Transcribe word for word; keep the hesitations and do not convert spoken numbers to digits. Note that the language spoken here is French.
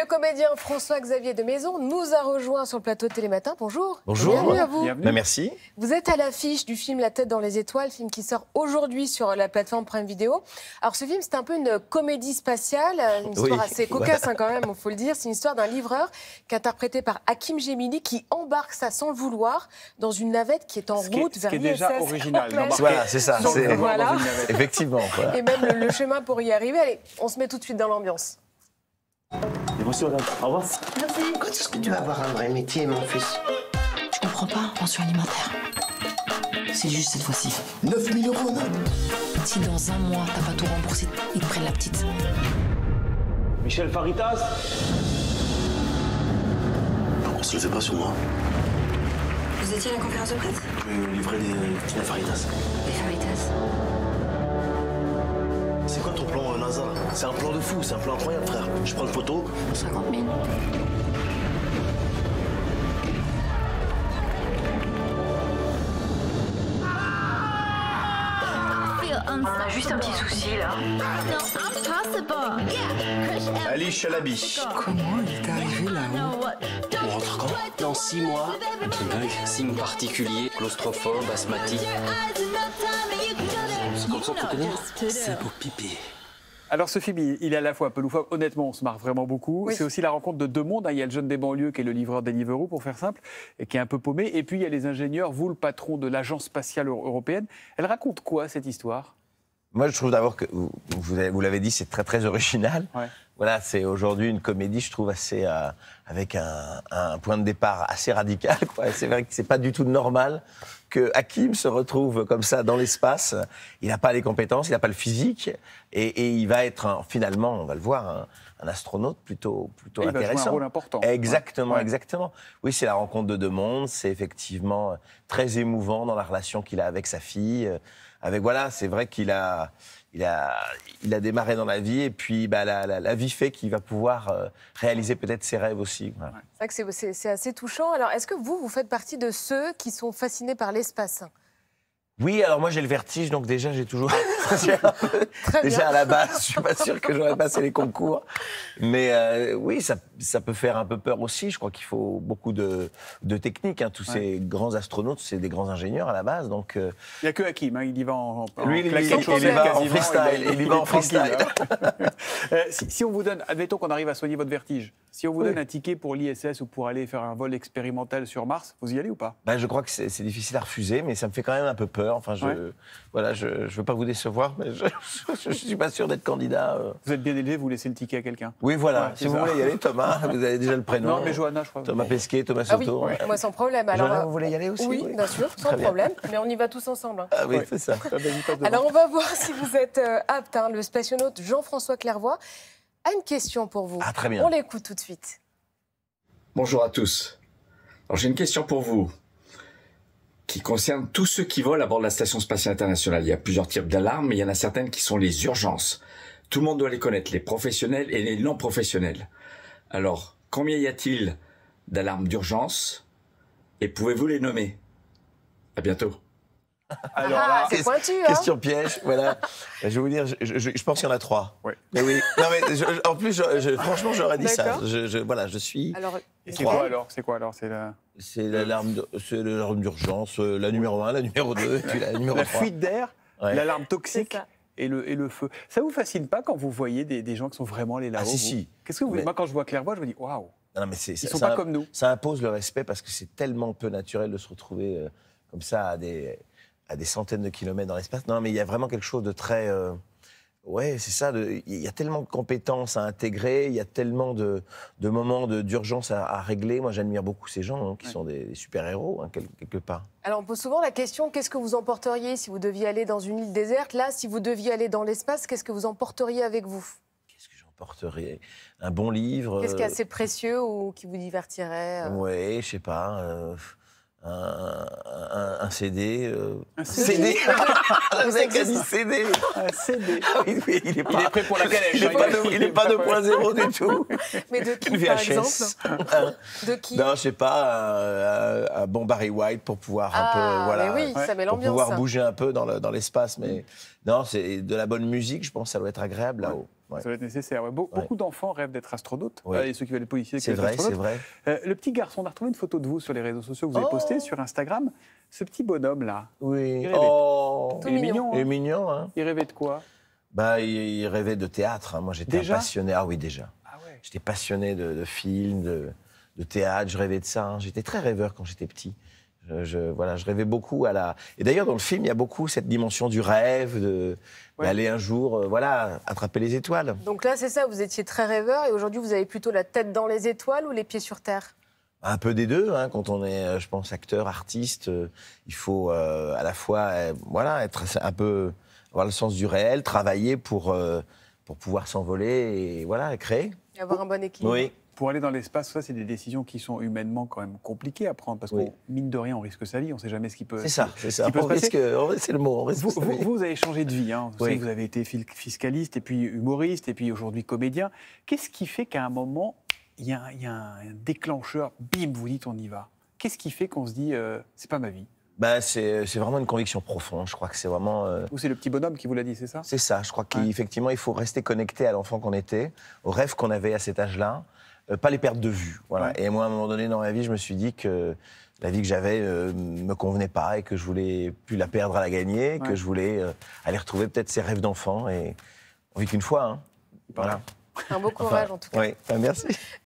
Le comédien François-Xavier de Maison nous a rejoint sur le plateau de Télématin. Bonjour. Bonjour. Bienvenue à vous. Bienvenue. Ben, merci. Vous êtes à l'affiche du film La tête dans les étoiles, film qui sort aujourd'hui sur la plateforme Prime Video. Alors ce film, c'est un peu une comédie spatiale, une histoire oui, assez cocasse voilà. hein, quand même, il faut le dire. C'est une histoire d'un livreur qui est interprété par Hakim Gemini qui embarque ça sans le vouloir dans une navette qui est en ce route qui est, vers l'I S S. Ce qui est déjà original. Voilà, c'est ça. Donc, voilà. Effectivement. Voilà. Et même le, le chemin pour y arriver. Allez, on se met tout de suite dans l'ambiance. Bonjour, madame. Au revoir. Merci. Quand est-ce que tu vas avoir un vrai métier, mon fils? Je comprends pas, pension alimentaire. C'est juste cette fois-ci. neuf mille euros, non? Si dans un mois, t'as pas tout remboursé, ils te prennent la petite. Michel Faritas. On se le fait pas sur moi. Vous étiez à la conférence de presse? Je livrais des, des Faritas. Des Faritas. C'est quoi ton plan, euh, NASA? C'est un plan de fou, c'est un plan incroyable, frère. Je prends une photo. cinquante mille. On a juste un petit souci là. Ali Chalabi. Comment il est arrivé là-haut? On rentre quand? Dans six mois. Un truc dingue. Signe particulier, claustrophobe, asthmatique. C'est comme ça que tu connais? C'est pour pipi. Alors ce film, il est à la fois un peu loufoque. Honnêtement, on se marre vraiment beaucoup. Oui. C'est aussi la rencontre de deux mondes. Il y a le jeune des banlieues qui est le livreur Deliveroo, pour faire simple, et qui est un peu paumé. Et puis il y a les ingénieurs, vous, le patron de l'agence spatiale européenne. Elle raconte quoi, cette histoire? Moi, je trouve d'abord que, vous, vous l'avez dit, c'est très, très original. Ouais. Voilà, c'est aujourd'hui une comédie, je trouve, assez, euh, avec un, un point de départ assez radical. C'est vrai que c'est pas du tout normal que Hakim se retrouve comme ça dans l'espace. Il n'a pas les compétences, il n'a pas le physique, et, et il va être, un, finalement, on va le voir, un, un astronaute plutôt, plutôt et intéressant. Il va jouer un rôle important. Exactement, ouais. exactement. Oui, c'est la rencontre de deux mondes, c'est effectivement très émouvant dans la relation qu'il a avec sa fille. Avec, voilà, c'est vrai qu'il a, il a, il a démarré dans la vie, et puis bah, la, la, la vie fait qu'il va pouvoir euh, réaliser peut-être ses rêves aussi. Voilà. C'est vrai que c'est assez touchant. Alors, est-ce que vous, vous faites partie de ceux qui sont fascinés par l'espace? Oui, alors moi j'ai le vertige, donc déjà j'ai toujours... déjà à la base, je suis pas sûr que j'aurais passé les concours. Mais euh, oui, ça, ça peut faire un peu peur aussi. Je crois qu'il faut beaucoup de, de technique. Hein. Tous ouais. ces grands astronautes, c'est des grands ingénieurs à la base. Donc, euh... il n'y a que Hakim, hein, il y va en, en Lui, il, il, il, il, il va en freestyle. Il, il, il va en freestyle. euh, si, si on vous donne, admettons qu'on arrive à soigner votre vertige, si on vous oui. donne un ticket pour l'I S S ou pour aller faire un vol expérimental sur Mars, vous y allez ou pas? Ben, je crois que c'est difficile à refuser, mais ça me fait quand même un peu peur. Enfin, je, ouais. voilà, je ne veux pas vous décevoir, mais je ne suis pas sûr d'être candidat. Euh... Vous êtes bien élevé, vous laissez le ticket à quelqu'un? Oui, voilà. Ouais, si vous ça. voulez y aller, Thomas, vous avez déjà le prénom. Non, mais Johanna, je crois. Thomas bon. Pesquet, Thomas Soto. Ah oui, ouais. Moi, sans problème. Alors, Johanna, vous voulez y aller aussi? Oui, oui. bien sûr, sans Très problème. Bien. Mais on y va tous ensemble. Hein. Ah oui, ouais. c'est ça. Alors, on va voir si vous êtes euh, apte. Hein. Le spationaute Jean-François Clairvoy a une question pour vous. Ah, très bien. On l'écoute tout de suite. Bonjour à tous. Alors, j'ai une question pour vous qui concerne tous ceux qui volent à bord de la Station Spatiale Internationale. Il y a plusieurs types d'alarmes, mais il y en a certaines qui sont les urgences. Tout le monde doit les connaître, les professionnels et les non professionnels. Alors, combien y a-t-il d'alarmes d'urgence et pouvez-vous les nommer? À bientôt. Alors là, c'est pointu, hein. Question piège, voilà. Je vais vous dire, je, je, je pense qu'il y en a trois. Oui. Mais oui. Non mais je, en plus, je, je, franchement, j'aurais dit ça. Je, je, voilà, je suis. Alors, c'est quoi alors? C'est quoi alors? C'est la. C'est l'alarme, c'est l'alarme d'urgence, la numéro un, la numéro deux, et puis la numéro la trois. La fuite d'air, ouais. L'alarme toxique. Et le, et le feu. Ça vous fascine pas quand vous voyez des, des gens qui sont vraiment les là-haut? Ah si, si. Qu'est-ce que vous... Mais... Moi, quand je vois Clairvoy, je me dis waouh. Non, mais c'est, Ils ça, sont ça, pas comme nous. Ça impose le respect parce que c'est tellement peu naturel de se retrouver euh, comme ça à des, à des centaines de kilomètres dans l'espace. Non, mais il y a vraiment quelque chose de très... Euh, ouais, c'est ça. Il y a tellement de compétences à intégrer, il y a tellement de, de moments de, d'urgence à, à régler. Moi, j'admire beaucoup ces gens hein, qui ouais. sont des, des super-héros, hein, quelque, quelque part. Alors, on pose souvent la question, qu'est-ce que vous emporteriez si vous deviez aller dans une île déserte? Là, si vous deviez aller dans l'espace, qu'est-ce que vous emporteriez avec vous? Qu'est-ce que j'emporterais? Un bon livre. Qu'est-ce qui est assez précieux ou qui vous divertirait? Oui, je sais pas... Euh... Un, un, un C D. Euh... Un C D. Le mec a dit C D. Un C D. Ah oui, oui, il est, pas, il est prêt pour la calèche. Il n'est pas, de, pas deux point zéro du tout. Mais de qui, Une V H S. par exemple? De qui? Non, je sais pas, un, un bon Barry White pour pouvoir ah, un peu, voilà, mais oui, ça met pour l'ambiance. pouvoir ça. bouger un peu dans, le, dans l'espace. Mais non, c'est de la bonne musique, je pense, ça doit être agréable là-haut. Ouais. Ça va être nécessaire. Ouais. Be Ouais. Beaucoup d'enfants rêvent d'être astronautes. Oui. Euh, et ceux qui veulent être policiers, qui C'est veulent vrai, être c'est astronautes. vrai. Euh, le petit garçon, on a retrouvé une photo de vous sur les réseaux sociaux que vous avez Oh. postée sur Instagram. Ce petit bonhomme-là, Oui. Il rêvait. Oh, Tout il est mignon. mignon. il est hein. mignon, hein. Il rêvait de quoi? Bah, il, il rêvait de théâtre. hein. Moi, j'étais un Déjà passionné. Ah oui, déjà. Ah ouais. J'étais passionné de, de films, de, de théâtre. Je rêvais de ça. hein. J'étais très rêveur quand j'étais petit. Je, je- voilà, je rêvais beaucoup à la. Et d'ailleurs, dans le film, il y a beaucoup cette dimension du rêve, de Ouais. d'aller un jour, euh, voilà, attraper les étoiles. Donc là, c'est ça, vous étiez très rêveur et aujourd'hui, vous avez plutôt la tête dans les étoiles ou les pieds sur terre? Un peu des deux. hein. Quand on est, euh, je pense, acteur, artiste, euh, il faut euh, à la fois, euh, voilà, être un peu, avoir le sens du réel, travailler pour euh, pour pouvoir s'envoler et voilà, créer. Et avoir un bon équilibre. Oui. Pour aller dans l'espace, ça, c'est des décisions qui sont humainement quand même compliquées à prendre, parce Oui. qu'on, mine de rien, on risque sa vie, on ne sait jamais ce qui peut... C'est ça, c'est ça. qui peut On se passer. risque, on risque- c'est le mot. On risque Vous, sa vous- vie. vous avez changé de vie, hein. Vous, Oui. savez que vous avez été fil- fiscaliste, et puis humoriste, et puis aujourd'hui comédien. Qu'est-ce qui fait qu'à un moment, il y a, un- il y a un déclencheur, bim, vous dites on y va? Qu'est-ce qui fait qu'on se dit, euh, c'est pas ma vie? Bah, c'est c'est vraiment une conviction profonde. Je crois que c'est vraiment. euh, Ou c'est le petit bonhomme qui vous l'a dit, c'est ça? C'est ça. Je crois Ouais. qu'effectivement, il faut rester connecté à l'enfant qu'on était, aux rêves qu'on avait à cet âge-là, euh, pas les perdre de vue. Voilà. Ouais. Et moi, à un moment donné dans ma vie, je me suis dit que la vie que j'avais euh, me convenait pas et que je voulais plus la perdre à la gagner, Ouais. que je voulais euh, aller retrouver peut-être ces rêves d'enfant. Et on vit qu'une fois. Hein. Voilà. Un beau courage en tout cas. Oui. Ah, merci.